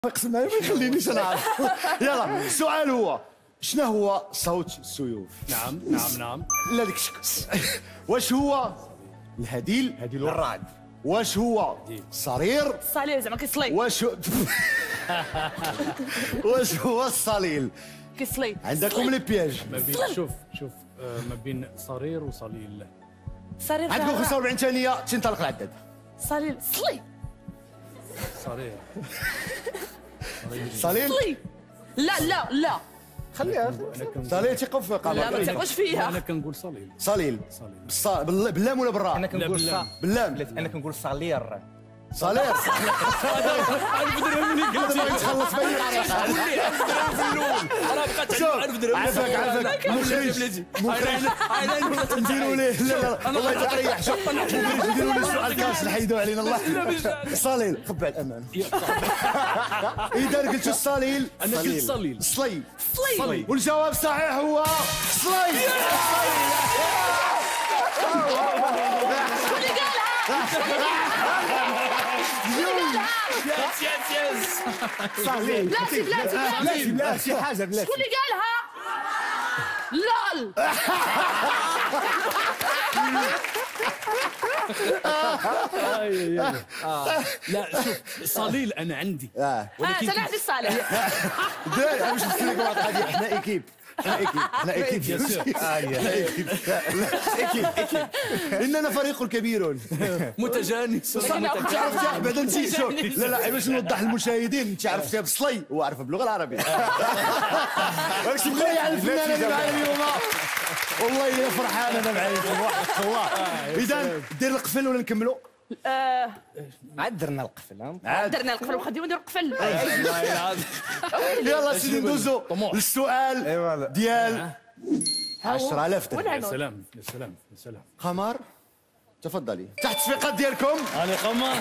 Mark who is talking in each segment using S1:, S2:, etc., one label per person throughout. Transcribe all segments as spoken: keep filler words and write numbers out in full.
S1: اقسم بالله ما يخلينيش نعرف. يلا السؤال هو شنو هو صوت السيوف؟
S2: نعم نعم نعم.
S1: لا ديك الشك. واش هو الهديل؟
S3: هديل الرعد.
S1: واش هو الصرير؟
S4: الصليل زعما كيصلي.
S1: واش واش هو الصليل؟
S4: كيصلي.
S1: عندكم لي بياج.
S2: ما بين شوف شوف آه ما بين صرير وصليل.
S4: صرير
S1: عندكم خمسة وأربعين ثانية تنطلق العداد.
S4: صليل صلي.
S2: صرير.
S1: صليل؟
S4: صلي. لا لا لا.
S1: خليها صليل تيقف في
S4: لا ما تثقوش فيها.
S2: انا كنقول صليل.
S1: صليل.
S2: صليل.
S1: بالص- بال- باللام ولا بالراء؟
S3: انا كنقول
S2: باللام.
S3: صا
S1: باللام.
S3: انا كنقول صالير.
S1: صلير.
S2: عارف درهم ملي قلت
S1: ما يتخلص بين العريقة.
S2: درهم في الاول انا بقيت
S1: شوف
S2: عارف درهم.
S1: عافاك عافاك مخرج مخرج نديروا ليه لا لا والله تريح شوف مخرج نديروا ليه سؤال كاس نحيدوا علينا الله. صليل خبع الامان. اذا قلت الصليل
S2: انا قلت صليل.
S1: صلي
S4: صلي.
S1: والجواب صحيح هو صلي.
S2: يس يس يس.
S3: صالير.
S4: بلاتي بلاتي بلاتي.
S3: لا شي حاجه بلاتي.
S4: شكون اللي قالها؟ لول.
S2: لا شوف صليل انا عندي.
S1: اه
S4: اه انا عندي الصالح.
S1: داير باش نسلك واحد القضيه حنا ايكيب حنا ايكيب حنا ايكيب
S2: يا سير.
S1: حنا ايكيب ايكيب ايكيب اننا فريق كبير.
S2: متجانس.
S1: تعرف بعدا نسيت شوف لا لا باش نوضح للمشاهدين انت عرفتها بصلي هو عارفها باللغه العربيه. ولكن بغا يعرف الفنان اللي معايا اليوم والله الا فرحان انا معايا وحق الله. اذا دير القفل ولا نكملوا؟
S4: آه،
S3: عاد درنا القفل.
S1: عاد
S4: درنا القفل وخديو نديرو القفل.
S2: والله العظيم.
S1: يلا سيدي ندوزو
S2: طموح.
S1: للسؤال
S3: ايوا
S1: ديال عشرة آلاف
S2: يا
S1: درهم.
S2: سلام يا سلام يا سلام.
S1: قمر تفضلي تحت التصفيقات ديالكم.
S2: انا قمر.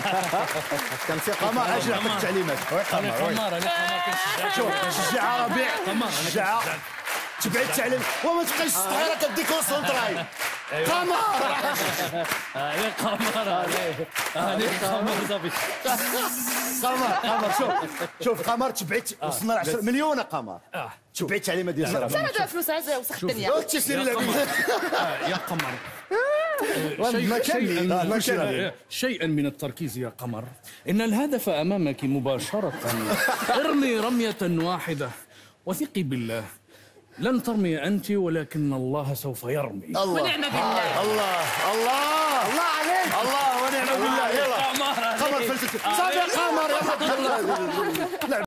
S1: قمر اجي نعطيك التعليمات.
S2: انا قمر انا قمر كنشجع.
S1: شوف شجاعة ربيع
S2: قمر انا
S1: شجاعة
S2: كنشجع.
S1: تبعد التعليم وما تبقاش الصغيرة تدي كونسونطراي. قمر
S2: انا قمر انا قمر صافي.
S1: قمر قمر شوف شوف قمر تبعد وصلنا ل عشرة مليون قمر.
S2: اه
S1: تبعد التعليمات ديال
S4: انا
S1: الشرف.
S4: دابا فلوس عايز وسخ الدنيا.
S1: قلت سيري
S2: يا
S1: لعبي.
S2: قمر. آه، يا قمر.
S1: ما كان
S2: شيئا
S1: لا ما كان
S2: شيئا من التركيز يا قمر. إن الهدف أمامك مباشرة. ارمي رمية واحدة وثقي بالله. لن ترمي أنت ولكن الله سوف يرمي.
S1: الله
S4: ونعم بالله.
S1: الله الله الله عليك الله ونعم بالله. يلا
S2: قمر
S1: قمر فلسفة صافي يا قمر يلا